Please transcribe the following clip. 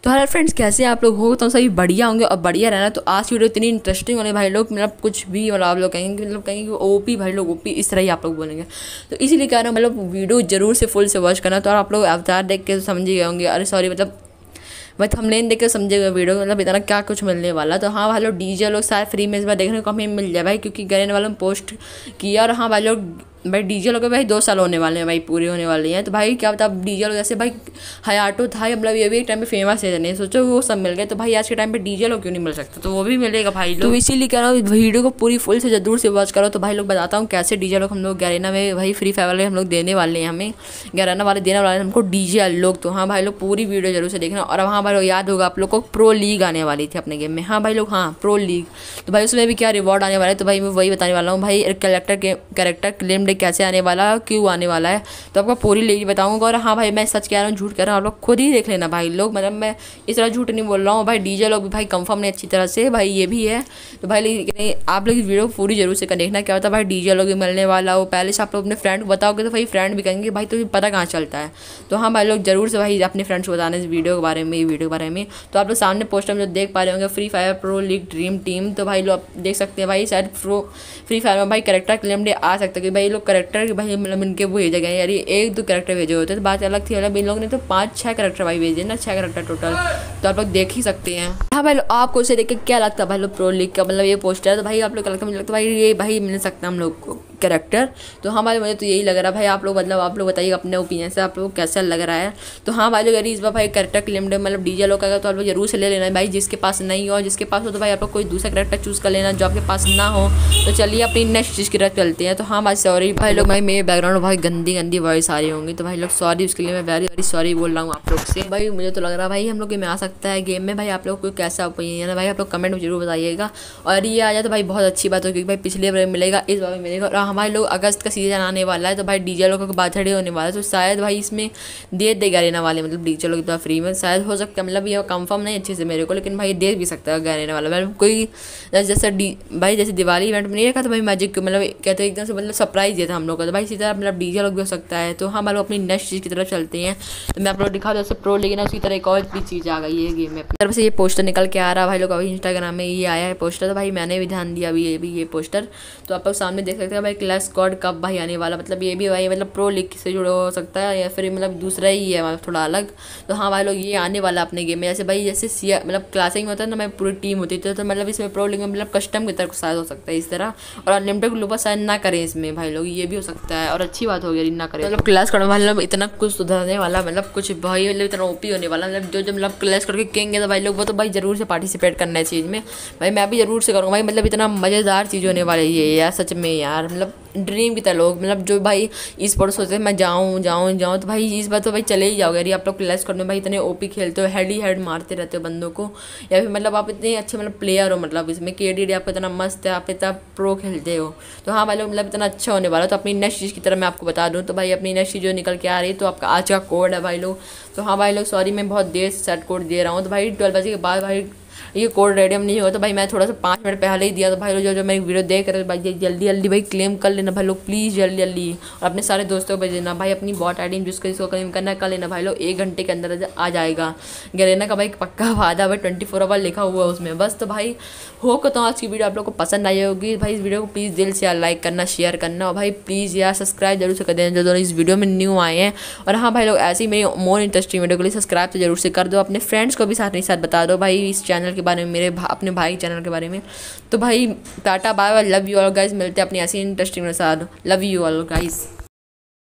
तो hello friends, कैसे हैं आप लोग? हो तो सभी बढ़िया होंगे और बढ़िया रहना। तो आज की वीडियो इतनी इंटरेस्टिंग होने भाई लोग, मतलब कुछ भी मतलब आप लोग कहेंगे, मतलब कहेंगे ओपी भाई लोग, ओपी इस तरह ही आप लोग बोलेंगे। तो इसीलिए कह रहा हूँ, मतलब वीडियो जरूर से फुल से वॉच करना। तो आप लोग अवतार देख के समझ गए होंगे, अरे सॉरी मतलब मैं थंबनेल देख के समझेगा वीडियो, मतलब इतना क्या कुछ मिलने वाला। तो हाँ भाई लोग, डीजे लोग शायद फ्री में इस बार देखने को हमें मिल जाए भाई, क्योंकि गरेन वालों ने पोस्ट किया। और हाँ भाई लोग, भाई डीजे लोग भाई 2 साल होने वाले हैं भाई, पूरे होने वाले हैं। तो भाई क्या बता, डीजे लोग जैसे भाई हयाटो था, मतलब ये भी एक टाइम पे फेमस है, नहीं सोचो वो सब मिल गए। तो भाई आज के टाइम पे डीजे लोग क्यों नहीं मिल सकते, तो वो भी मिलेगा भाई लोग। तो इसीलिए कह रहा हूँ वीडियो को पूरी फुल से जरूर से वॉच करो। तो भाई लोग बताता हूँ कैसे डीजे लोग हम लोग गैरेना में भाई फ्री फायर वाले हम लोग देने वाले हैं, हमें गैरेना वाले देने वाले हैं हमको डीजे लोग। तो हाँ भाई लोग पूरी वीडियो जरूर से देखना। और हाँ भाई लोग याद होगा आप लोग को प्रो लीग आने वाली थी अपने गेम में। हाँ भाई लोग, हाँ प्रो लीग। तो भाई उसमें भी क्या रिवॉर्ड आने वाला है, तो भाई मैं वही बताने वाला हूँ भाई। कैरेक्टर क्लेम डे कैसे आने वाला, क्यों आने वाला है, तो आपको पूरी लीग बताऊंगा। और हाँ भाई मैं सच कह रहा हूँ, झूठ कह रहा हूँ, आप लोग खुद ही देख लेना भाई लोग, मतलब मैं इस तरह झूठ नहीं बोल रहा हूँ भाई। डीजे लोग भी भाई कंफर्म नहीं अच्छी तरह से भाई, ये भी है। तो भाई लेकिन आप लोग इस वीडियो को पूरी जरूर से देखना, क्या होता है भाई डीजे लोग भी मिलने वाला हो। पहले से आप लोग अपने फ्रेंड को बताओगे तो भाई फ्रेंड भी कहेंगे भाई तुम्हें पता कहाँ चलता है। तो हाँ भाई लोग जरूर से भाई अपने फ्रेंड्स को बताना इस वीडियो के बारे में, वीडियो के बारे में। तो आप लोग सामने पोस्टर में जो देख पा रहे होंगे, Free Fire Pro League Dream Team. तो भाई लोग देख सकते हैं भाई, शायद फ्री फायर में भाई करेक्टर क्लेम डे आ सकता है कि भाई लोग करेक्टर भाई मतलब इनके वो भेजे गए यार, 1-2 करेक्टर भेजे होते तो बात अलग थी। मतलब इन लोगों ने तो 5-6 करेक्टर भाई भेजे ना, 6 करेक्टर टोटल। तो आप लोग देख ही सकते हैं। हाँ भाई लोग, आपको उसे देख के क्या लगता है भाई लोग प्रो लीग का मतलब ये पोस्टर है, तो भाई आप लोग क्या लगता है? मुझे लगता है भाई ये भाई मिल सकता है हम लोग को कैरेक्टर। तो हाँ भाई मुझे तो यही लग रहा है भाई। आप लोग मतलब आप लोग बताइए अपने ओपिनियन से आप लोग को कैसा लग रहा है। तो हाँ भाई लोग, अगर इस बार भाई कैरेक्टर क्लेम डे मतलब डीजे लोग का, तो आप लोग जरूर से ले लेना भाई। जिसके पास नहीं हो, जिसके पास हो तो भाई आप लोग कोई दूसरा कैरेक्टर चूज़ कर लेना। जो आपके पास ना हो तो चलिए अपनी नेक्स्ट चीज़ की तरफ चलते हैं। तो हाँ भाई सॉरी भाई लोग, भाई मेरे बैकग्राउंड भाई गंदी गंदी वॉइस आ रही होंगी, तो भाई लोग सॉरी, उसके लिए मैं वेरी वेरी सॉरी बोल रहा हूँ आप लोग से। भाई मुझे तो लग रहा है भाई हम लोग में आ सकता है गेम में। भाई आप लोग को कैसा ओपिनियन है भाई, आप लोग कमेंट में जरूर बताइएगा। और ये आ जाए तो भाई बहुत अच्छी बात हो, क्योंकि भाई पिछले बार मिलेगा, इस बार भी मिलेगा। और हमारे लोग अगस्त का सीजन आने वाला है, तो भाई डीजे लोगों का बर्थडे होने वाला है, तो शायद भाई इसमें दे देगा रहने वाले, मतलब डीजे लोग इतना फ्री में शायद हो सकता है। मतलब ये कंफर्म नहीं अच्छे से मेरे को, लेकिन भाई दे भी सकता है रहने वाला। मतलब कोई जैसे भाई जैसे दिवाली इवेंट में नहीं रखा था भाई मैजिक, मतलब कहते हैं एकदम से मतलब सरप्राइज दिया था हम लोग को। तो भाई इसी तरह मतलब डीजे लोग भी हो सकता है। तो हम लोग अपनी नेक्स्ट चीज़ की तरफ चलते हैं। तो मैं आप लोग दिखा दूँ जैसे प्रो, लेकिन उसी तरह एक और भी चीज़ आ गई है गेम में। अपनी तरफ से ये पोस्टर निकल के आ रहा है भाई लोग, अभी इंस्टाग्राम में ये आया है पोस्टर। तो भाई मैंने भी ध्यान दिया अभी ये पोस्टर। तो आप लोग सामने देख सकते हैं भाई क्लैश स्क्वाड कब भाई आने वाला, मतलब ये भी भाई मतलब प्रो लीग से जुड़ा हो सकता है, या फिर मतलब दूसरा ही है मतलब थोड़ा अलग। तो हाँ भाई लोग, ये आने वाला अपने गेम में। जैसे भाई जैसे मतलब क्लासिक में होता है ना, मैं पूरी टीम होती थी, तो मतलब इसमें प्रो लीग में मतलब कस्टम की तरफ शायद हो सकता है इस तरह। और अनलिमिटेड ग्लोबल शायद ना करें इसमें भाई लोग, ये भी हो सकता है। और अच्छी बात हो गई ना करें, मतलब क्लैश स्क्वाड मतलब इतना कुछ सुधारने वाला, मतलब कुछ भाई मतलब इतना ओपी होने वाला। मतलब जो मतलब क्लैश स्क्वाड के किंग है तो भाई लोग वो तो भाई जरूर से पार्टिसिपेट करना है चीज़ में। भाई मैं भी जरूर से करूँगा भाई, मतलब इतना मज़ेदार चीज़ होने वाली है यार, सच में यार। मतलब ड्रीम की तरह लोग, मतलब जो भाई इस पर सोचते हैं मैं जाऊँ, तो भाई इस बार तो भाई चले ही जाओगे। अरे आप लोग क्लैश स्क्वाड में भाई इतने ओपी खेलते हो, हेड ही हेड मारते रहते हो बंदों को, या फिर मतलब आप इतने अच्छे मतलब प्लेयर हो, मतलब इसमें KD आपका इतना मस्त है, आप इतना प्रो खेलते हो। तो हाँ भाई लोग, मतलब इतना अच्छा होने वाला। तो अपनी नेक्स्ट चीज़ की तरह मैं आपको बता दूँ, तो भाई अपनी नेक्स्ट चीज़ जो निकल के आ रही है, तो आपका आज का कोड है भाई लोग। तो हाँ भाई लोग सॉरी, मैं बहुत देर से सेट कोड दे रहा हूँ। तो भाई 12 बजे के बाद भाई ये कोड रेडियम नहीं होगा, तो भाई मैं थोड़ा सा 5 मिनट पहले ही दिया। तो भाई लोग जो मेरी वीडियो देख रहे हैं भाई जल्दी जल्दी भाई क्लेम कर लेना भाई लोग, प्लीज़ जल्दी जल्दी। और अपने सारे दोस्तों को भेज देना भाई, अपनी बॉट आईडी में जिसको क्लेम करना कर लेना भाई लोग, 1 घंटे के अंदर आ जाएगा। गरेना का भाई पक्का वादा भाई, 24 आवर लिखा हुआ है उसमें बस। तो भाई हो तो आज की वीडियो आप लोग को पसंद आई होगी भाई। इस वीडियो को प्लीज़ दिल से यार लाइक करना, शेयर करना, और भाई प्लीज़ यार सब्सक्राइब जरूर से कर देना जो दोनों इस वीडियो में न्यू आए हैं। और हाँ भाई लोग, ऐसे ही मेरी मोर इंटरेस्टिंग वीडियो के लिए सब्सक्राइब तो जरूर से कर दो। अपने फ्रेंड्स को भी साथ ही साथ बता दो भाई इस चैनल के बारे में, मेरे अपने भाई चैनल के बारे में। तो भाई tata bye bye, love you all guys, मिलते हैं अपनी ऐसी इंटरेस्टिंग के साथ। Love you all guys.